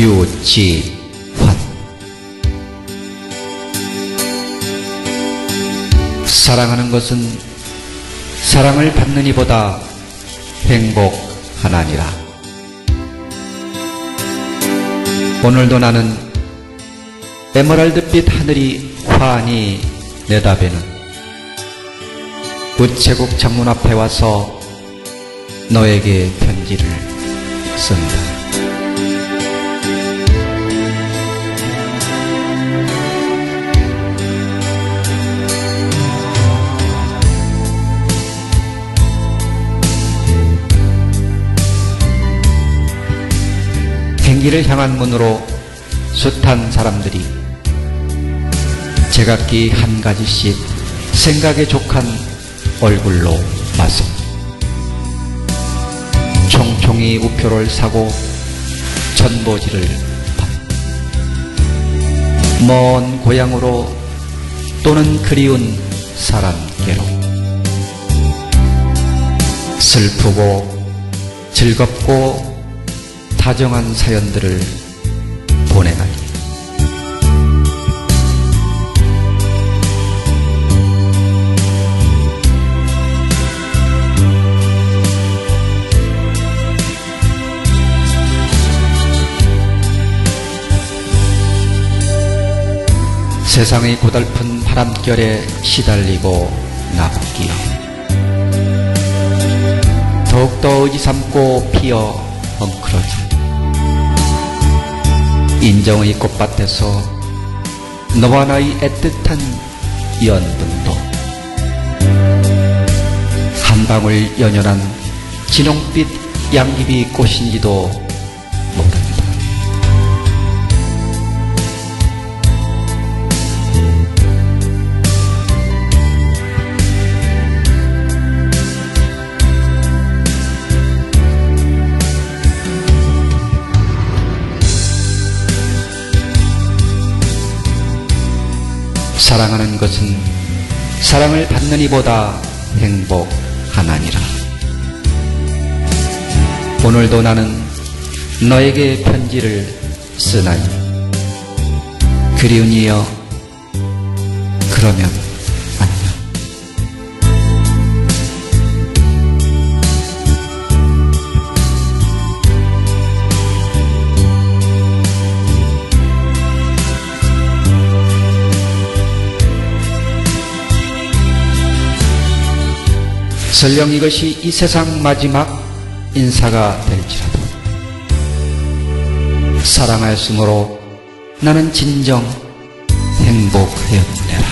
유지환. 사랑하는 것은 사랑을 받는 이보다 행복하나니라. 오늘도 나는 에메랄드빛 하늘이 환히 내다보는 우체국 창문 앞에 와서 너에게 편지를 쓴다. 행기를 향한 문으로 숱한 사람들이 제각기 한 가지씩 생각에 족한 얼굴로 맞서 총총히 우표를 사고 전보지를 먼 고향으로 또는 그리운 사람께로 슬프고 즐겁고 다정한 사연들을 보내나니 세상의 고달픈 바람결에 시달리고 나붓기여 더욱더 의지 삼고 피어 엉클어진 인정의 꽃밭에서 너와 나의 애틋한 연분도 한 방울 연연한 진홍빛 양귀비 꽃인지도 모른다. 사랑하는 것은 사랑을 받는 이보다 행복하나니라. 오늘도 나는 너에게 편지를 쓰나니 그리운 이여 그러면 안녕. 설령 이것이 이 세상 마지막 인사가 될지라도 사랑하였으므로 나는 진정 행복하였네.